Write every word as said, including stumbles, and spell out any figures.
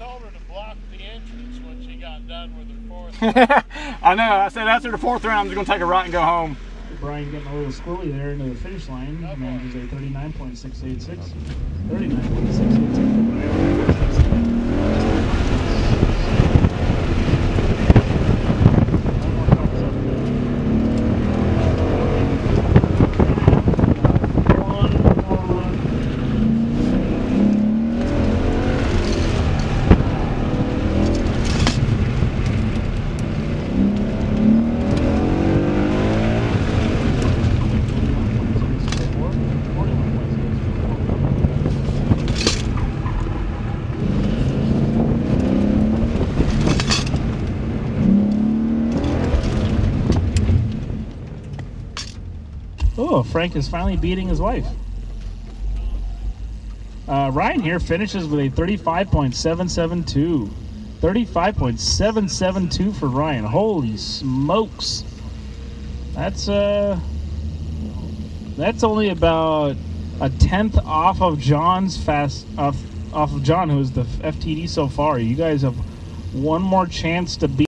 told her to block the entrance when she got done with her fourth. I know. I said after the fourth round, I'm just going to take a right and go home. Brian getting a little squirrely there into the finish line. Oh, manages a thirty-nine point six eight six. thirty-nine point six eight six for Brian. Oh, Frank is finally beating his wife. Uh, Ryan here finishes with a thirty-five point seven seven two. thirty-five point seven seven two for Ryan. Holy smokes. That's uh that's only about a tenth off of John's fast off off of John, who is the F T D so far. You guys have one more chance to beat